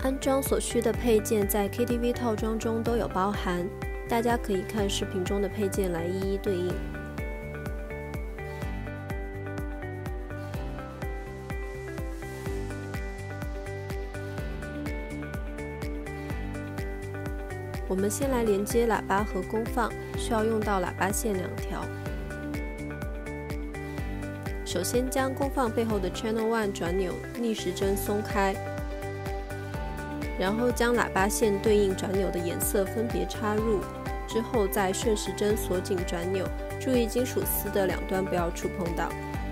安装所需的配件在 KTV 套装中都有包含，大家可以看视频中的配件来一一对应。我们先来连接喇叭和功放，需要用到喇叭线2条。首先将功放背后的 Channel 1转钮逆时针松开，然后将喇叭线对应转钮的颜色分别插入，之后再顺时针锁紧转钮，注意金属丝的两端不要触碰到。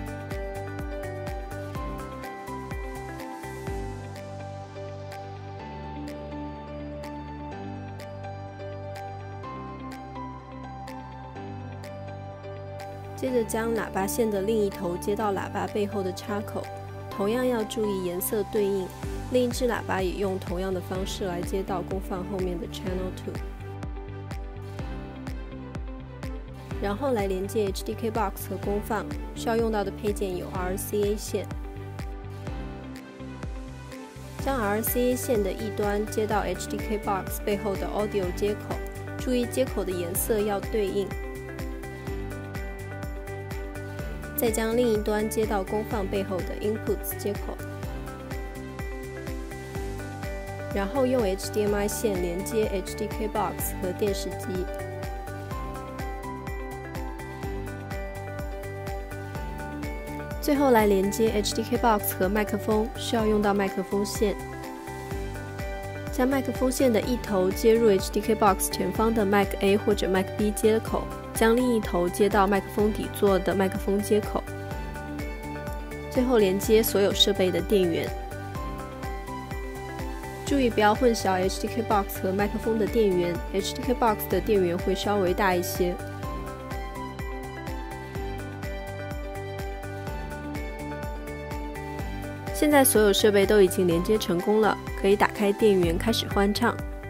接着将喇叭线的另一头接到喇叭背后的插口，同样要注意颜色对应。另一只喇叭也用同样的方式来接到功放后面的 Channel 2。然后来连接 HDK Box 和功放，需要用到的配件有 RCA 线。将 RCA 线的一端接到 HDK Box 背后的 Audio 接口，注意接口的颜色要对应。再将另一端接到功放背后的 Inputs 接口，然后用 HDMI 线连接 HDK Box 和电视机。最后来连接 HDK Box 和麦克风，需要用到麦克风线。将麦克风线的一头接入 HDK Box 前方的 Mic A 或者 Mic B 接口，将另一头接到麦克风底座的麦克风接口。最后连接所有设备的电源。注意不要混淆 HDK Box 和麦克风的电源 ，HDK Box 的电源会稍微大一些。现在所有设备都已经连接成功了，可以打开电源开始欢唱。